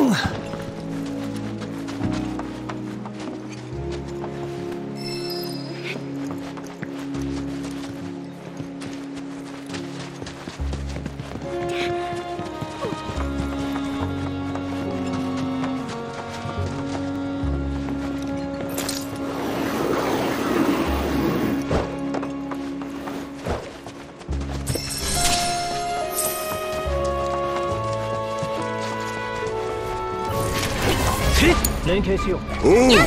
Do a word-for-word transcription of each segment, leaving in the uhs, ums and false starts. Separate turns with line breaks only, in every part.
連携しよう。
おお、引っ込んで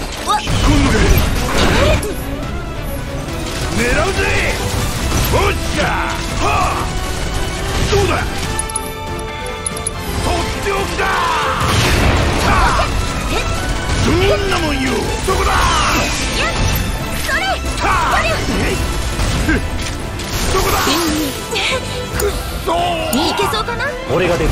狙うぜ。おっしゃはあ、どうだ、とっておきだ。さあ、どんなもんよ。そこだ。
それ
さあ、どこだ。くっそー、
いけそうかな。
俺が出る。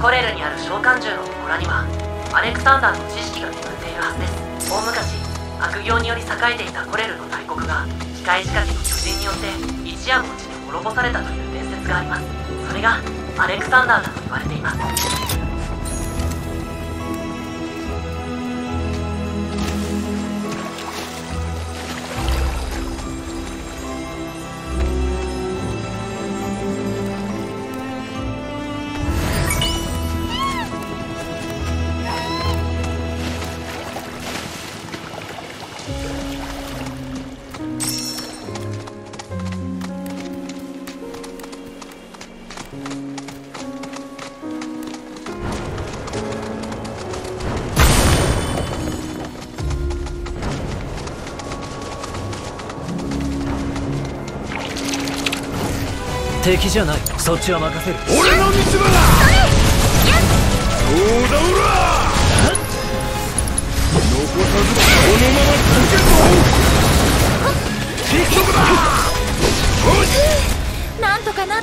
コレルにある召喚獣の祠にはアレクサンダーの知識が眠っているはずです。大昔悪行により栄えていたコレルの大国が機械仕掛けの巨人によって一夜のうちに滅ぼされたという伝説があります。それがアレクサンダーだと言われています。
敵じゃない。そっちは任せる。
俺の見つばだ。そうだおら。残さずこのまま続けろ。結束だ。よし。
なんとかなった。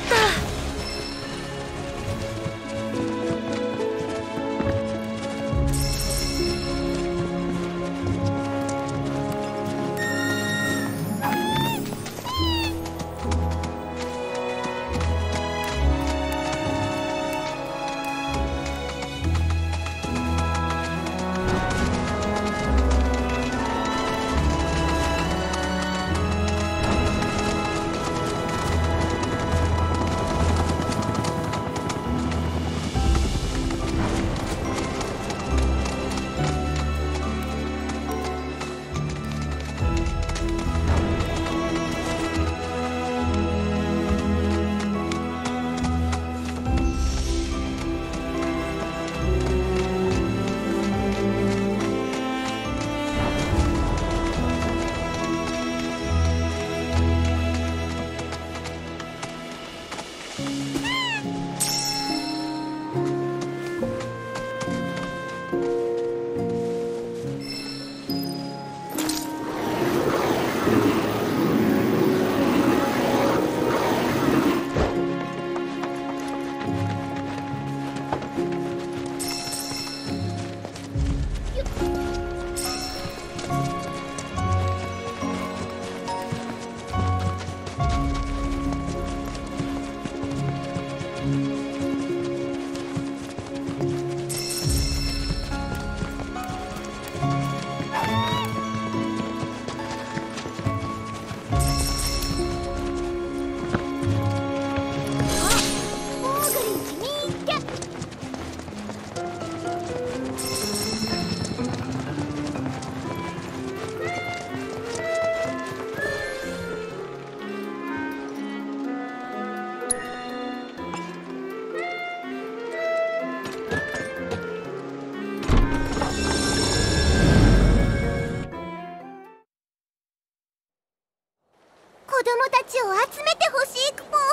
子供たちを集めてほしいクポ。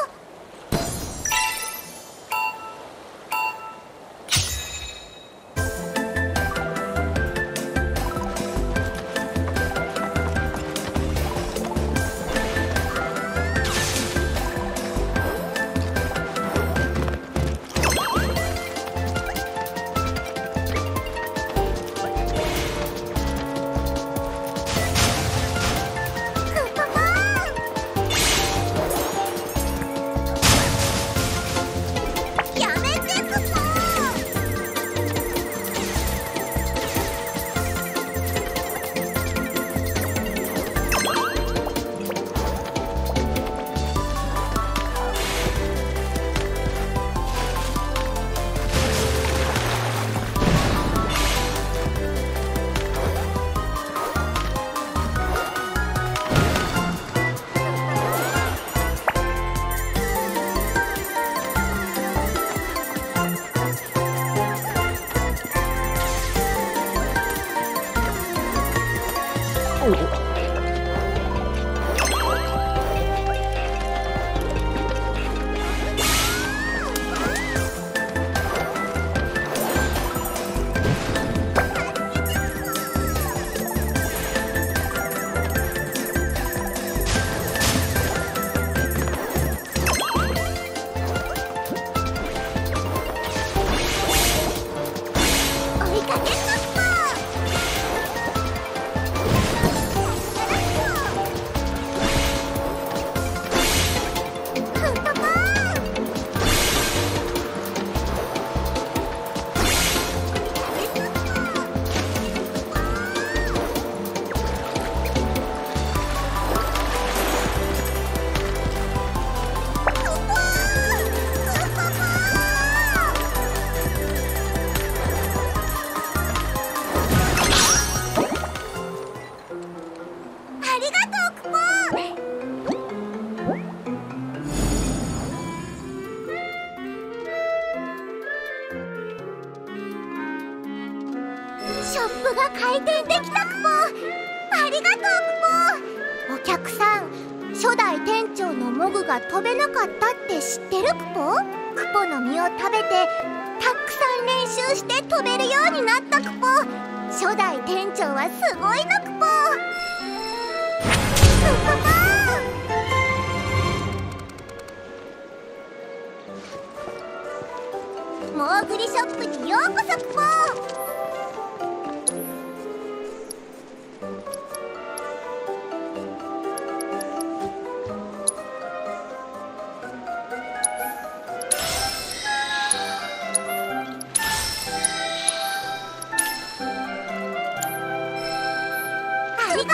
初代店長のモグが飛べなかったって知ってるクポ？クポの実を食べてたくさん練習して飛べるようになったクポ。初代店長はすごいのクポ。クポポー。モーグリショップにようこそクポ。ありがと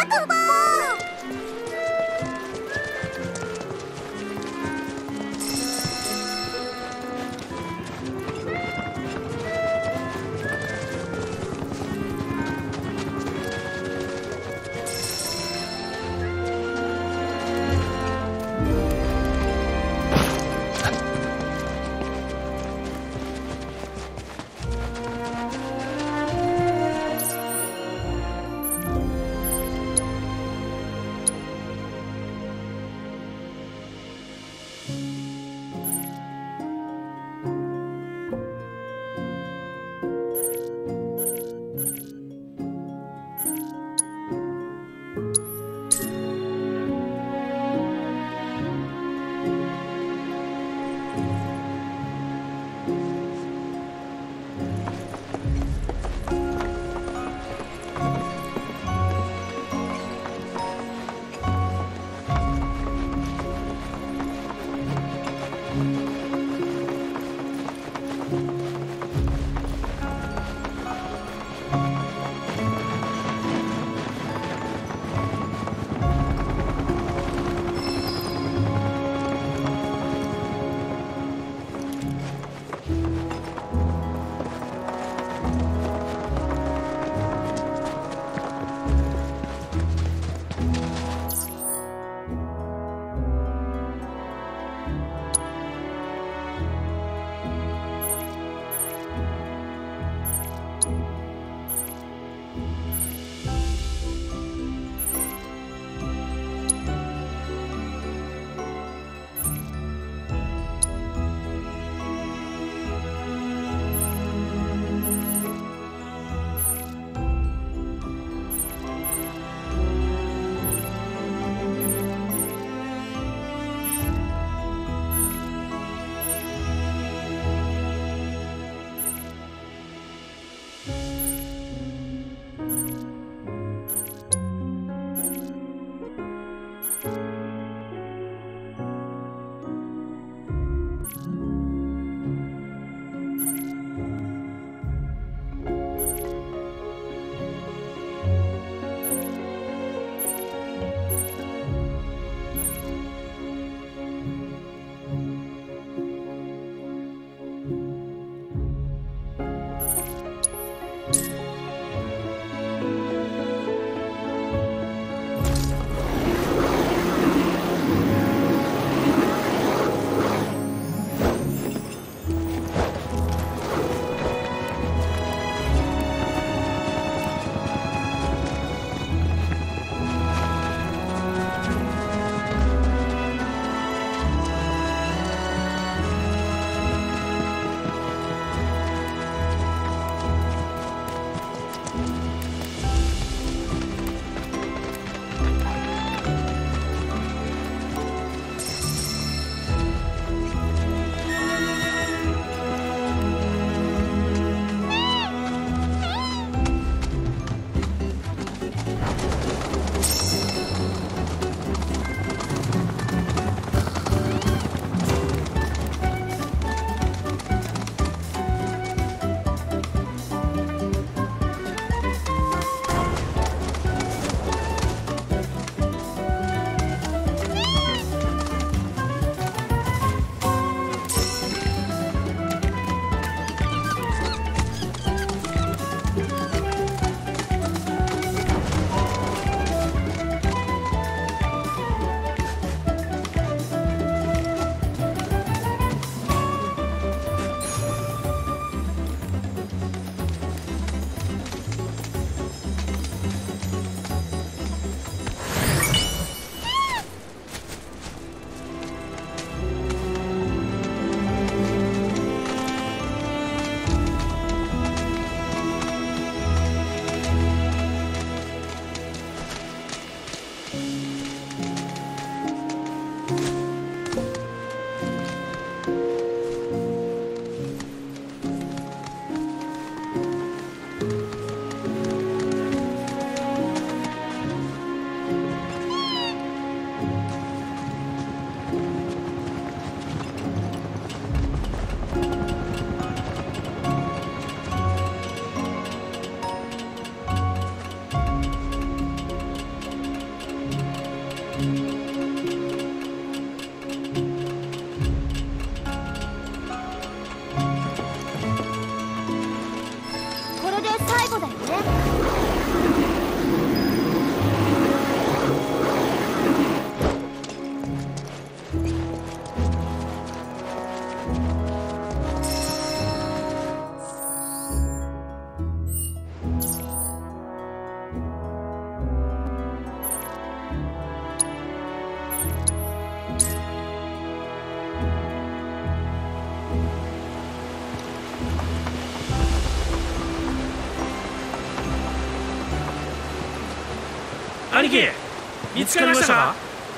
兄貴、見つかりましたか？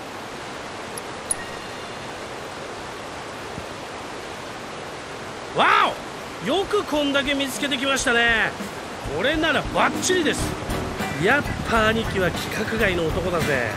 わお、よくこんだけ見つけてきましたね。これならバッチリです。やっぱ兄貴は規格外の男だぜ。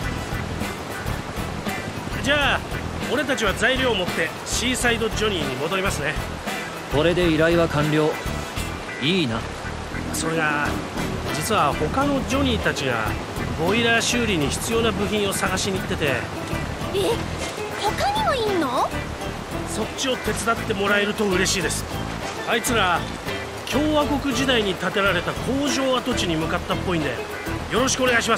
じゃあ俺たちは材料を持ってシーサイドジョニーに戻りますね。
これで依頼は完了。いいな。
それが実は他のジョニーたちがボイラー修理に必要な部品を探しに行ってて。
え、他にもいんの？
そっちを手伝ってもらえると嬉しいです。あいつら共和国時代に建てられた工場跡地に向かったっぽいんでよろしくお願いします。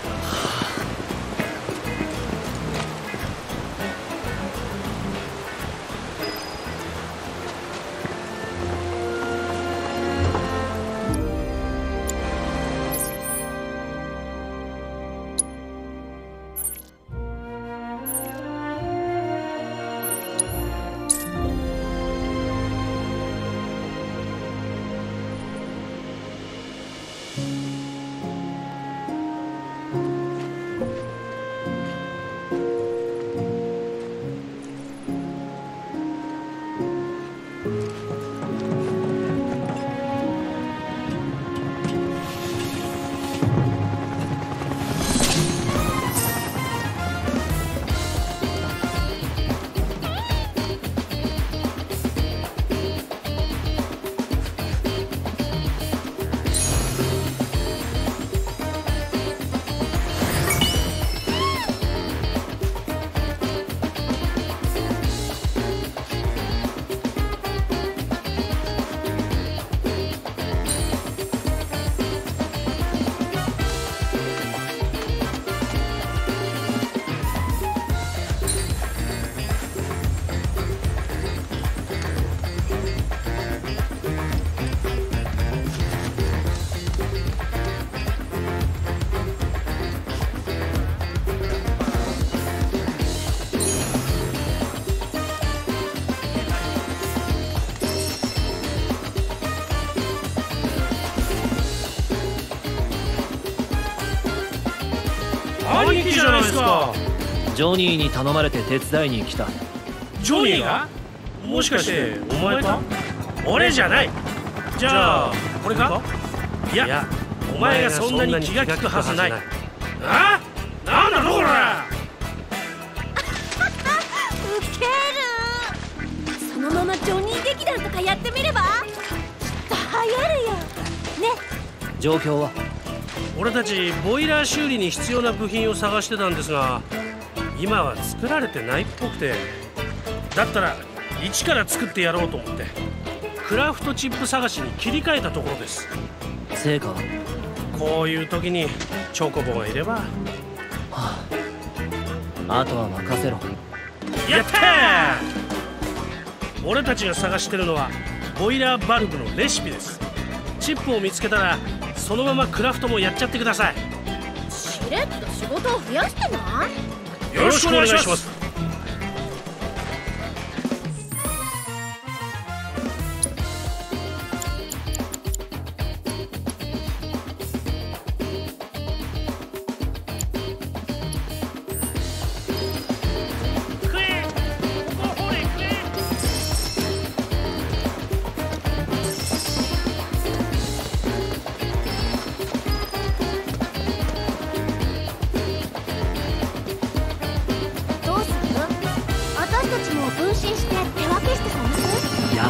兄貴じゃないですか。
ジョニーに頼まれて手伝いに来た。
ジョニーが？もしかしてお前か？俺じゃない。じゃあこれか？いや、お前がそんなに気が利くはずない。あ？なんだろこれ。
ウケる。そのままジョニー劇団とかやってみれば？きっと流行るよ。ね。
状況は？
俺たちボイラー修理に必要な部品を探してたんですが、今は作られてないっぽくて、だったら一から作ってやろうと思ってクラフトチップ探しに切り替えたところです。
成果は？
こういう時にチョコボがいれば。
はあ、あとは任せろ。
やったー！俺たちが探してるのはボイラーバルブのレシピです。チップを見つけたらそのままクラフトもやっちゃってください。
しれっと仕事を増やしてない？
よろしくお願いします。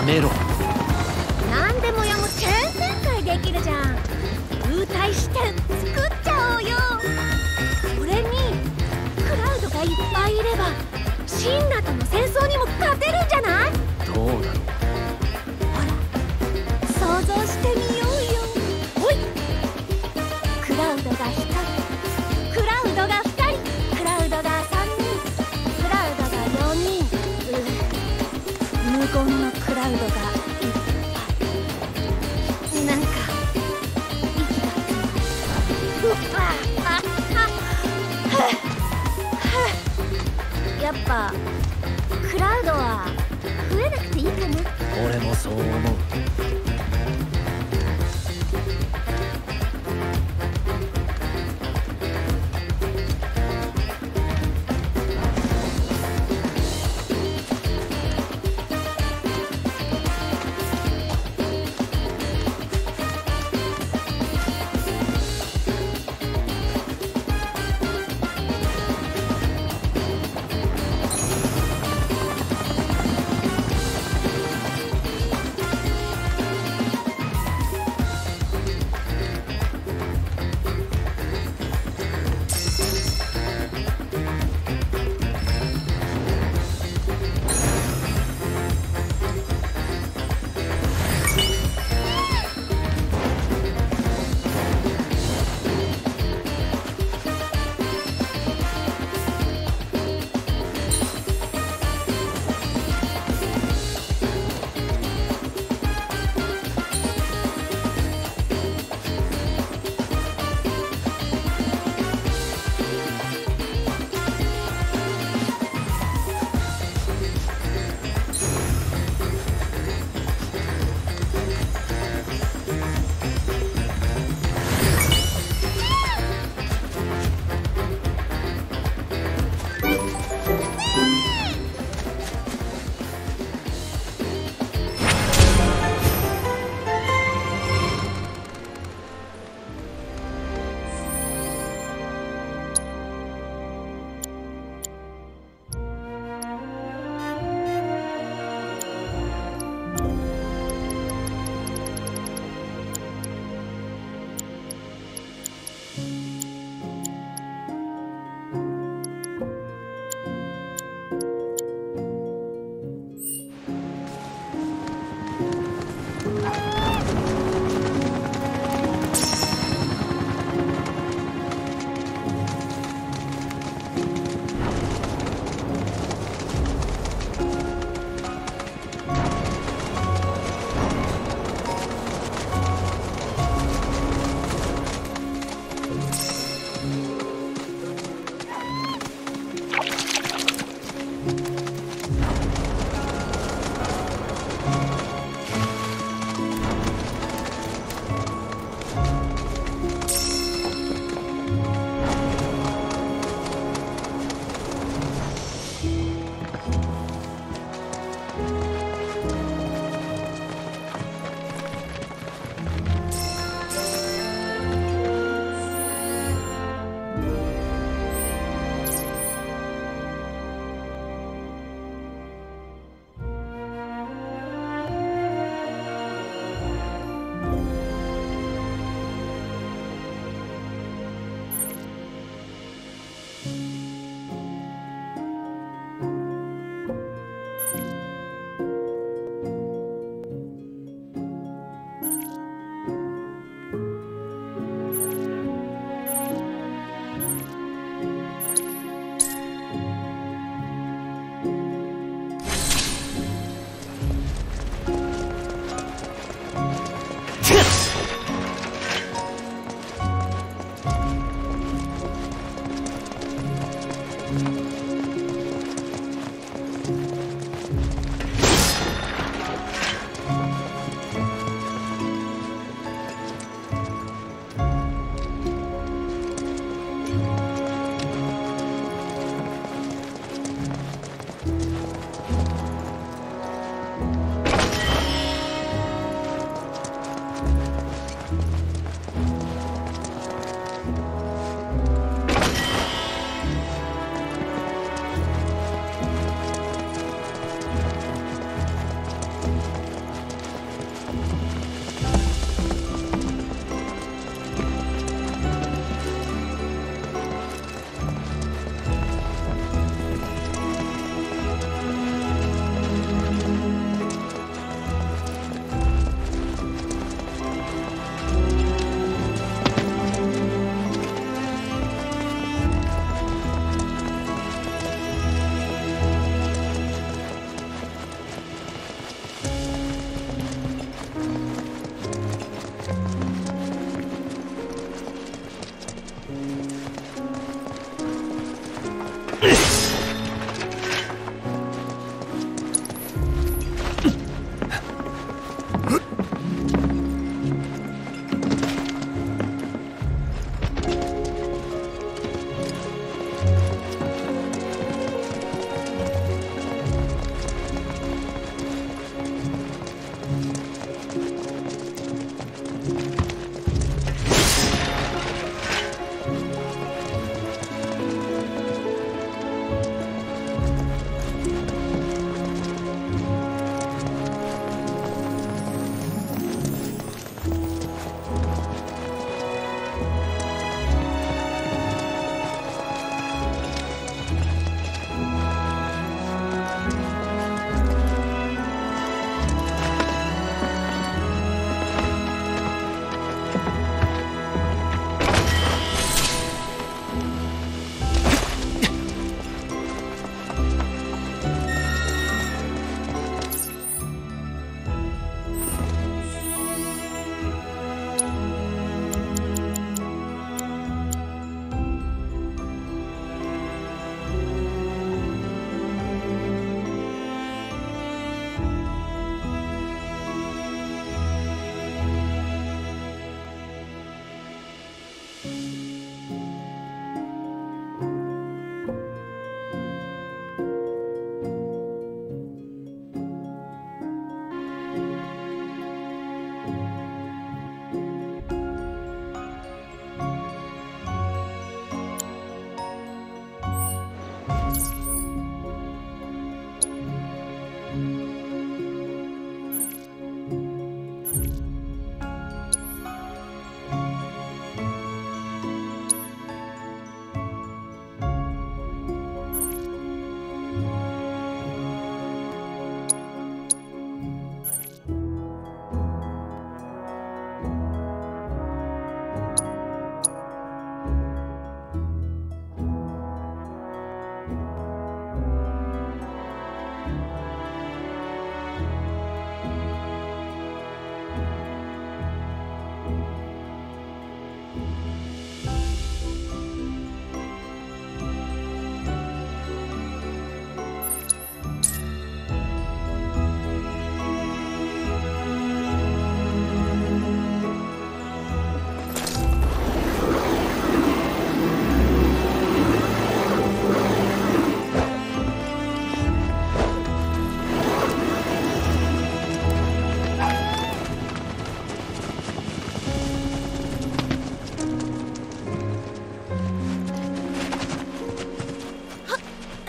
めろ。
なんでもやもチェーン展開できるじゃん。流体視点作っちゃおうよ。それにクラウドがいっぱいいればシンナとの戦争にも勝てるんじゃない？
どうだろう。
ほら想像してみようよ。ほい。クラウドがひとり、クラウドがふたり、クラウドがさんにん、クラウドがよにん。う無言のクラウドがいっぱい。なんか息が詰まる。うっわああやっぱクラウドは増えなくていいかな。
俺もそう思う。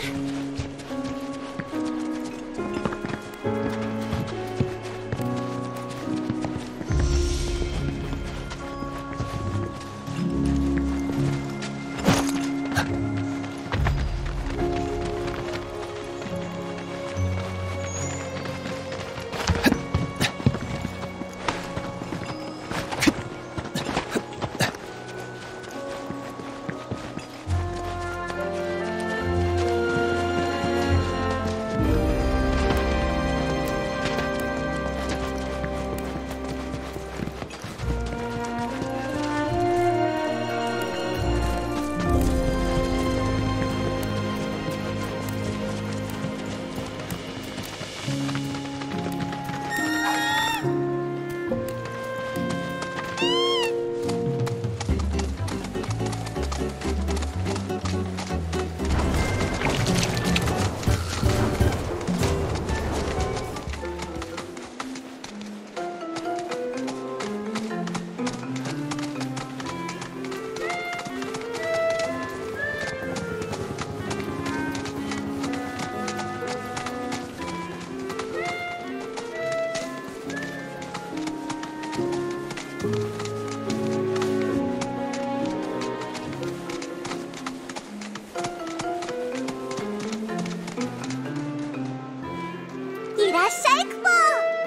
いらっしゃいクポ。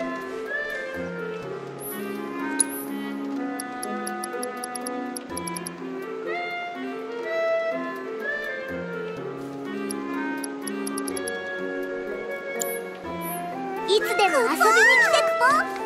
いつでも遊びに来てクポ。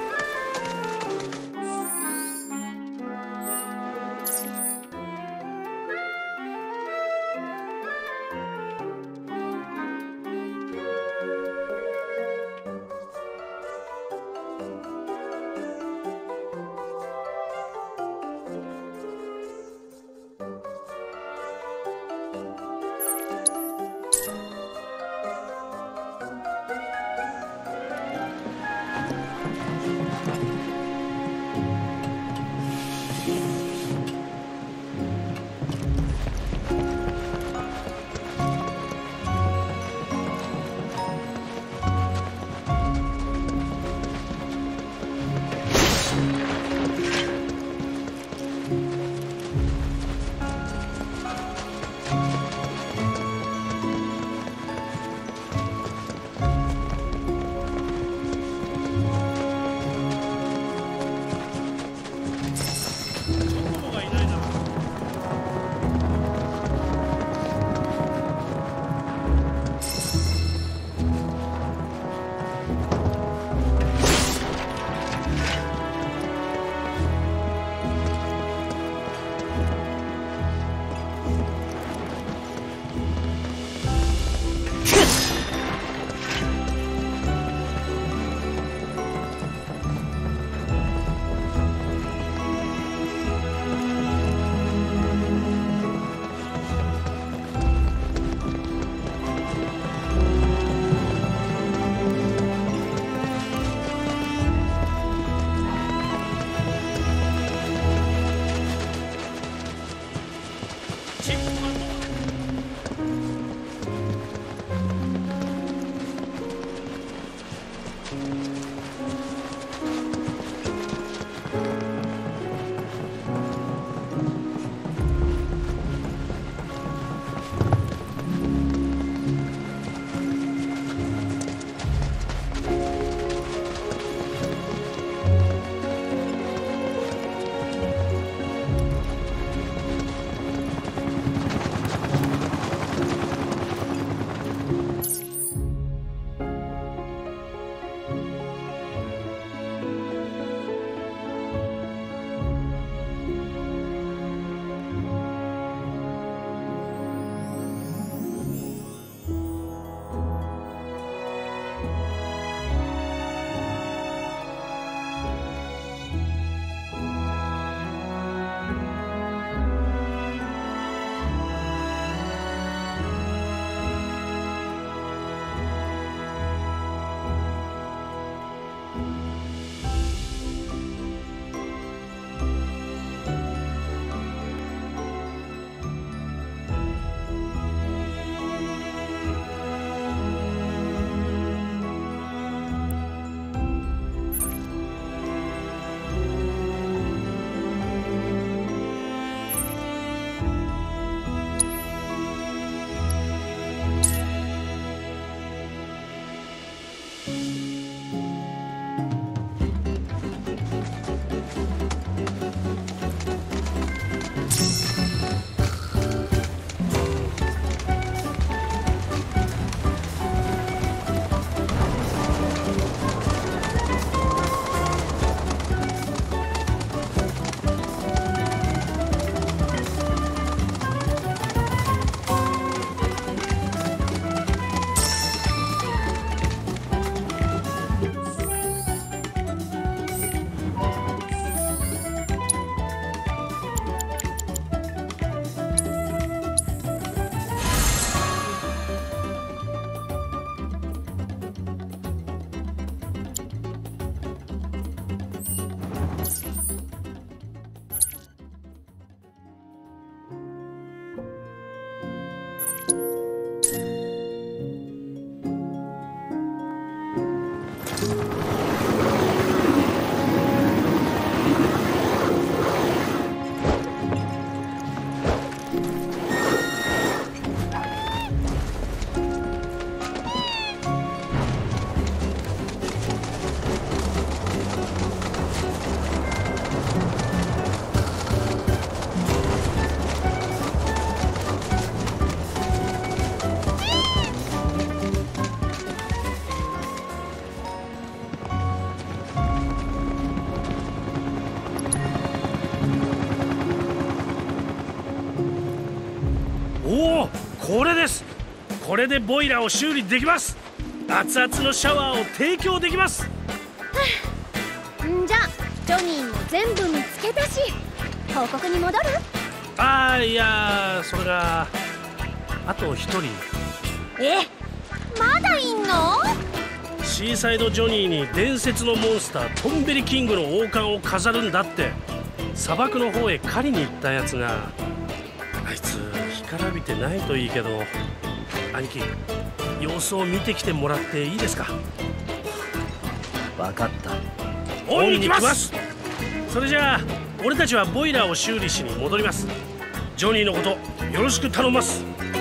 れでボイラーを修理できます。熱々のシャワーを提供できます。
んじゃジョニーも全部見つけたし報告に戻る？
ああ、いやそれがあと一人。
え、まだいんの？
シーサイドジョニーに伝説のモンスタートンベリキングの王冠を飾るんだって砂漠の方へ狩りに行ったやつが、あいつ干からびてないといいけど、兄貴様子を見てきてもらっていいですか？
分かった。
追いに来ます。それじゃあ俺たちはボイラーを修理しに戻ります。ジョニーのことよろしく頼みます。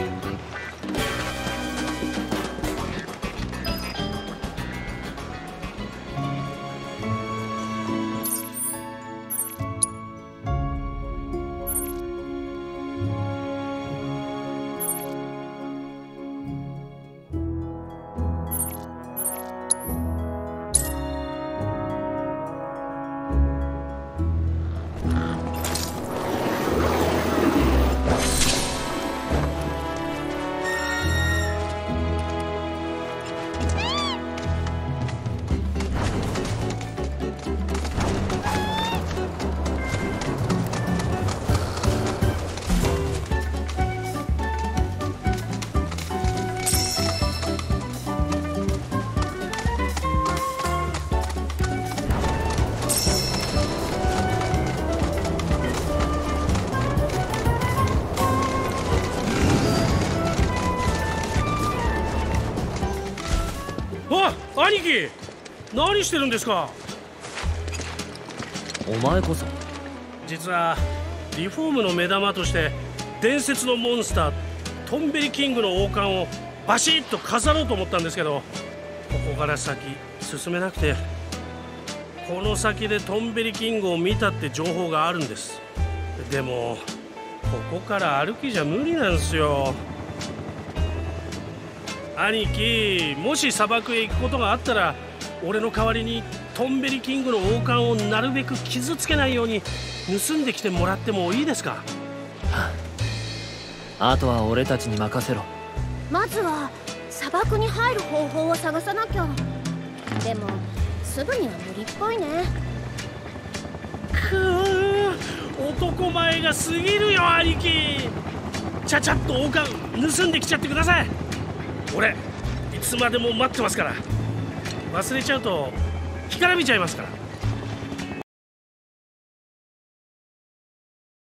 兄貴、何してるんですか？
お前こそ。
実はリフォームの目玉として伝説のモンスタートンベリキングの王冠をバシッと飾ろうと思ったんですけど、ここから先進めなくて、この先でトンベリキングを見たって情報があるんです。でもここから歩きじゃ無理なんですよ。兄貴、もし砂漠へ行くことがあったら俺の代わりにトンベリキングの王冠をなるべく傷つけないように盗んできてもらってもいいですか？
はあ、あとは俺たちに任せろ。
まずは砂漠に入る方法を探さなきゃ。でもすぐには無理っぽいね。
くー、男前が過ぎるよ兄貴。ちゃちゃっと王冠盗んできちゃってください。俺いつまでも待ってますから。忘れちゃうと干からびちゃいますから。